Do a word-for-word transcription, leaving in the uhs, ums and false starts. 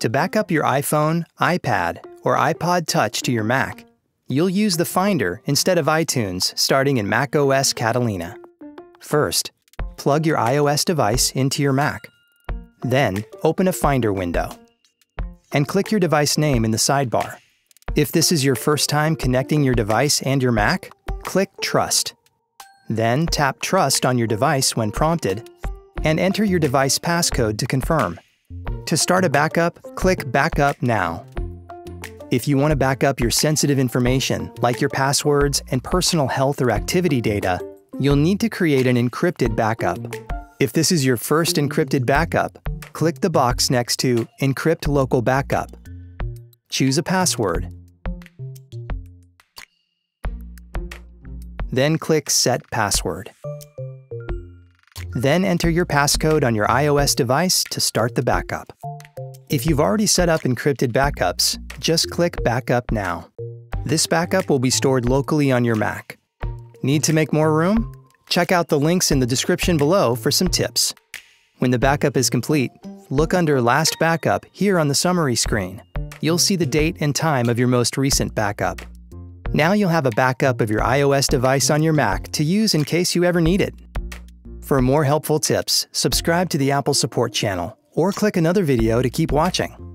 To back up your iPhone, iPad, or iPod Touch to your Mac, you'll use the Finder instead of iTunes starting in macOS Catalina. First, plug your iOS device into your Mac. Then, open a Finder window and click your device name in the sidebar. If this is your first time connecting your device and your Mac, click Trust. Then tap Trust on your device when prompted and enter your device passcode to confirm. To start a backup, click Backup Now. If you want to back up your sensitive information, like your passwords and personal health or activity data, you'll need to create an encrypted backup. If this is your first encrypted backup, click the box next to Encrypt Local Backup. Choose a password. Then click Set Password. Then enter your passcode on your iOS device to start the backup. If you've already set up encrypted backups, just click Backup Now. This backup will be stored locally on your Mac. Need to make more room? Check out the links in the description below for some tips. When the backup is complete, look under Last Backup here on the summary screen. You'll see the date and time of your most recent backup. Now you'll have a backup of your iOS device on your Mac to use in case you ever need it. For more helpful tips, subscribe to the Apple Support channel or click another video to keep watching.